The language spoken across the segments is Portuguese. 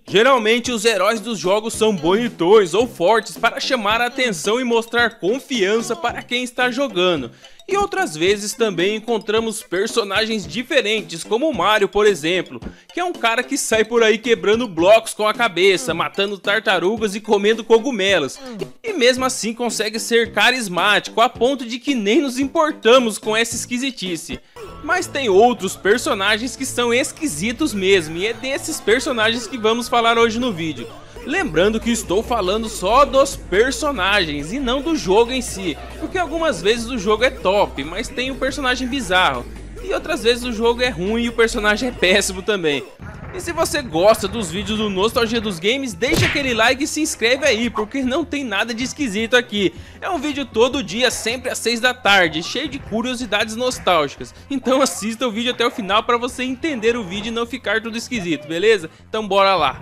Geralmente os heróis dos jogos são bonitões ou fortes para chamar a atenção e mostrar confiança para quem está jogando. E outras vezes também encontramos personagens diferentes, como o Mario, por exemplo, que é um cara que sai por aí quebrando blocos com a cabeça, matando tartarugas e comendo cogumelos. E mesmo assim consegue ser carismático, a ponto de que nem nos importamos com essa esquisitice. Mas tem outros personagens que são esquisitos mesmo, e é desses personagens que vamos falar hoje no vídeo. Lembrando que estou falando só dos personagens e não do jogo em si, porque algumas vezes o jogo é top, mas tem um personagem bizarro, e outras vezes o jogo é ruim e o personagem é péssimo também. E se você gosta dos vídeos do Nostalgia dos Games, deixa aquele like e se inscreve aí, porque não tem nada de esquisito aqui. É um vídeo todo dia, sempre às 6 da tarde, cheio de curiosidades nostálgicas. Então assista o vídeo até o final para você entender o vídeo e não ficar tudo esquisito, beleza? Então bora lá!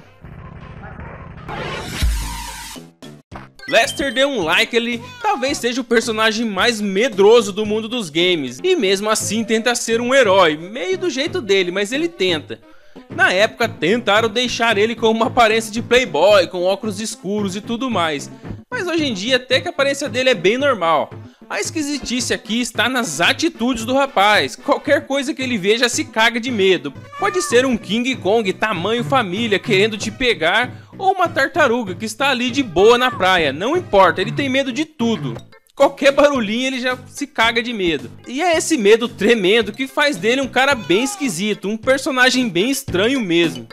Lester deu um like, ele talvez seja o personagem mais medroso do mundo dos games, e mesmo assim tenta ser um herói, meio do jeito dele, mas ele tenta. Na época tentaram deixar ele com uma aparência de playboy, com óculos escuros e tudo mais, mas hoje em dia até que a aparência dele é bem normal. A esquisitice aqui está nas atitudes do rapaz, qualquer coisa que ele veja se caga de medo. Pode ser um King Kong tamanho família querendo te pegar, ou uma tartaruga que está ali de boa na praia, não importa, ele tem medo de tudo. Qualquer barulhinho ele já se caga de medo. E é esse medo tremendo que faz dele um cara bem esquisito, um personagem bem estranho mesmo.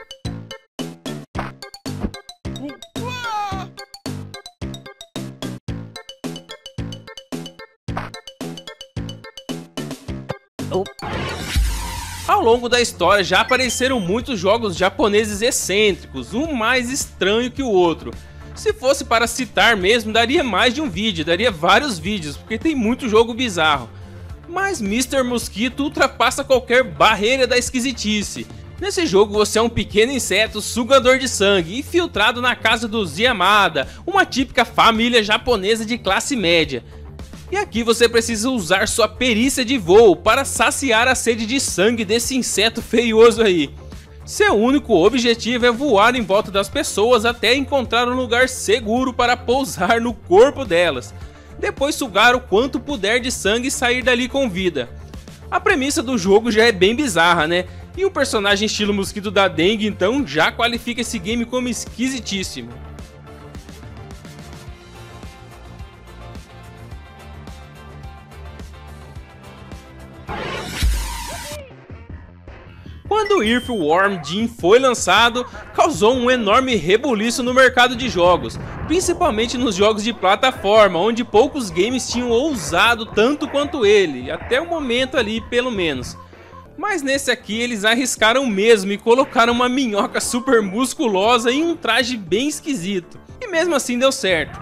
Ao longo da história já apareceram muitos jogos japoneses excêntricos, um mais estranho que o outro. Se fosse para citar mesmo, daria mais de um vídeo, daria vários vídeos, porque tem muito jogo bizarro. Mas Mr. Mosquito ultrapassa qualquer barreira da esquisitice. Nesse jogo você é um pequeno inseto sugador de sangue, infiltrado na casa dos Yamada, uma típica família japonesa de classe média. E aqui você precisa usar sua perícia de voo para saciar a sede de sangue desse inseto feioso aí. Seu único objetivo é voar em volta das pessoas até encontrar um lugar seguro para pousar no corpo delas. Depois sugar o quanto puder de sangue e sair dali com vida. A premissa do jogo já é bem bizarra, né? E um personagem estilo mosquito da dengue então já qualifica esse game como esquisitíssimo. Quando o Earthworm Jim foi lançado, causou um enorme rebuliço no mercado de jogos, principalmente nos jogos de plataforma, onde poucos games tinham ousado tanto quanto ele, até o momento ali pelo menos. Mas nesse aqui eles arriscaram mesmo e colocaram uma minhoca super musculosa em um traje bem esquisito, e mesmo assim deu certo.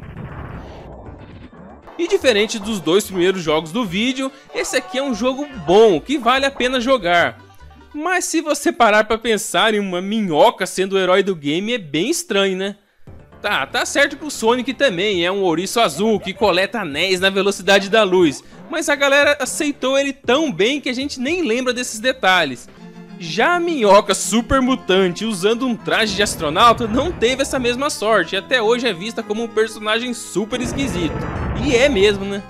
E diferente dos dois primeiros jogos do vídeo, esse aqui é um jogo bom, que vale a pena jogar. Mas se você parar pra pensar em uma minhoca sendo o herói do game, é bem estranho, né? Tá certo que o Sonic também é um ouriço azul que coleta anéis na velocidade da luz, mas a galera aceitou ele tão bem que a gente nem lembra desses detalhes. Já a minhoca super mutante usando um traje de astronauta não teve essa mesma sorte e até hoje é vista como um personagem super esquisito. E é mesmo, né?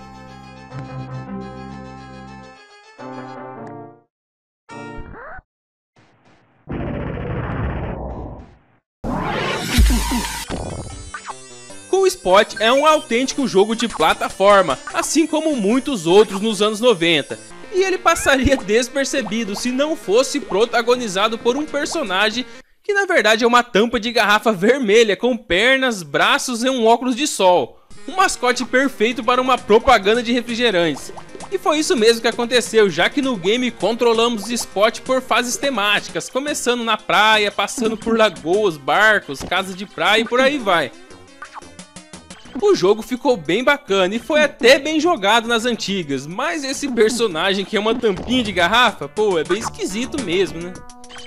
Cool Spot é um autêntico jogo de plataforma, assim como muitos outros nos anos 90. E ele passaria despercebido se não fosse protagonizado por um personagem que na verdade é uma tampa de garrafa vermelha com pernas, braços e um óculos de sol. Um mascote perfeito para uma propaganda de refrigerantes. E foi isso mesmo que aconteceu, já que no game controlamos Spot por fases temáticas, começando na praia, passando por lagoas, barcos, casas de praia e por aí vai. O jogo ficou bem bacana e foi até bem jogado nas antigas, mas esse personagem que é uma tampinha de garrafa, pô, é bem esquisito mesmo, né?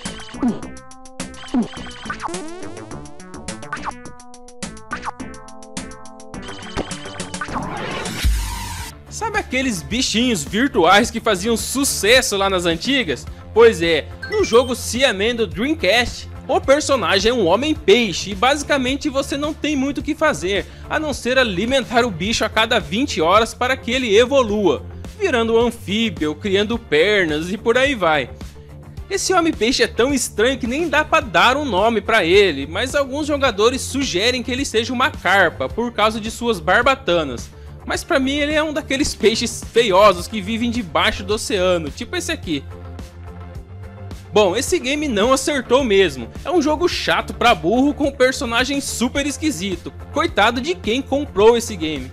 Sabe aqueles bichinhos virtuais que faziam sucesso lá nas antigas? Pois é, no jogo Seaman do Dreamcast, O personagem é um homem-peixe e basicamente você não tem muito o que fazer, a não ser alimentar o bicho a cada 20 horas para que ele evolua, virando um anfíbio, criando pernas e por aí vai. Esse homem-peixe é tão estranho que nem dá para dar um nome para ele, mas alguns jogadores sugerem que ele seja uma carpa por causa de suas barbatanas. Mas para mim ele é um daqueles peixes feiosos que vivem debaixo do oceano, tipo esse aqui. Bom, esse game não acertou mesmo, é um jogo chato pra burro com um personagem super esquisito, coitado de quem comprou esse game.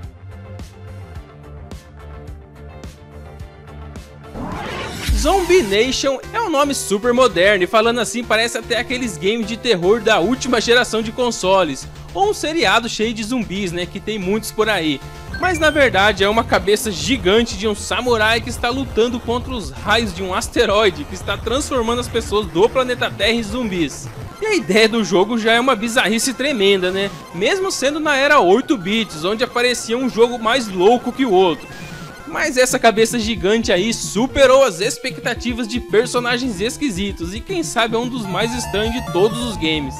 Zombie Nation é um nome super moderno e falando assim parece até aqueles games de terror da última geração de consoles, ou um seriado cheio de zumbis, né, que tem muitos por aí. Mas na verdade é uma cabeça gigante de um samurai que está lutando contra os raios de um asteroide que está transformando as pessoas do planeta Terra em zumbis. E a ideia do jogo já é uma bizarrice tremenda, né? Mesmo sendo na era 8 bits, onde aparecia um jogo mais louco que o outro. Mas essa cabeça gigante aí superou as expectativas de personagens esquisitos e quem sabe é um dos mais estranhos de todos os games.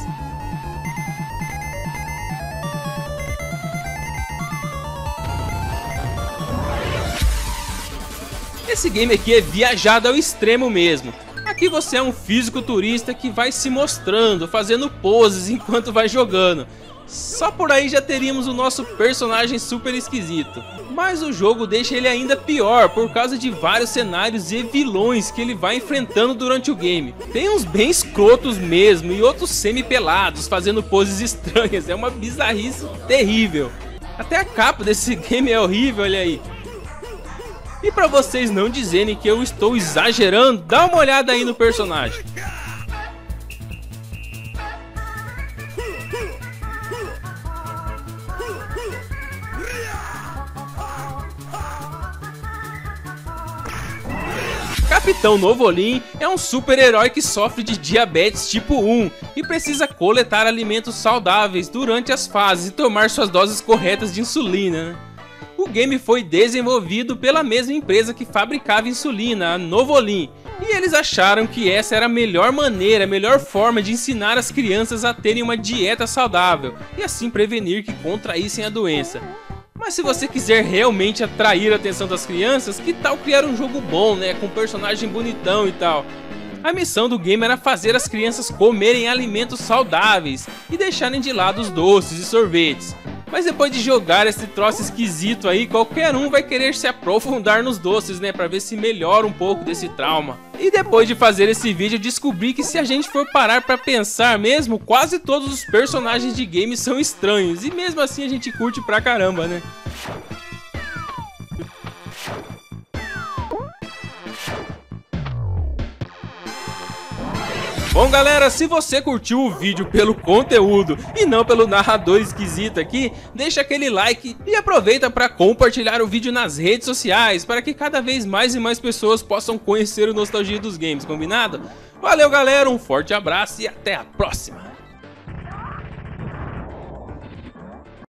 Esse game aqui é viajado ao extremo mesmo. Aqui você é um fisiculturista que vai se mostrando, fazendo poses enquanto vai jogando. Só por aí já teríamos o nosso personagem super esquisito. Mas o jogo deixa ele ainda pior por causa de vários cenários e vilões que ele vai enfrentando durante o game. Tem uns bem escrotos mesmo e outros semi-pelados fazendo poses estranhas, é uma bizarrice terrível. Até a capa desse game é horrível, olha aí. E pra vocês não dizerem que eu estou exagerando, dá uma olhada aí no personagem. Capitão Novolin é um super-herói que sofre de diabetes tipo 1 e precisa coletar alimentos saudáveis durante as fases e tomar suas doses corretas de insulina, né? O game foi desenvolvido pela mesma empresa que fabricava insulina, a Novolin, e eles acharam que essa era a melhor maneira, a melhor forma de ensinar as crianças a terem uma dieta saudável e assim prevenir que contraíssem a doença. Mas se você quiser realmente atrair a atenção das crianças, que tal criar um jogo bom, né, com um personagem bonitão e tal? A missão do game era fazer as crianças comerem alimentos saudáveis e deixarem de lado os doces e sorvetes. Mas depois de jogar esse troço esquisito aí, qualquer um vai querer se aprofundar nos doces, né, pra ver se melhora um pouco desse trauma. E depois de fazer esse vídeo, eu descobri que se a gente for parar pra pensar mesmo, quase todos os personagens de games são estranhos, e mesmo assim a gente curte pra caramba, né? Bom galera, se você curtiu o vídeo pelo conteúdo e não pelo narrador esquisito aqui, deixa aquele like e aproveita para compartilhar o vídeo nas redes sociais para que cada vez mais e mais pessoas possam conhecer o Nostalgia dos Games, combinado? Valeu galera, um forte abraço e até a próxima!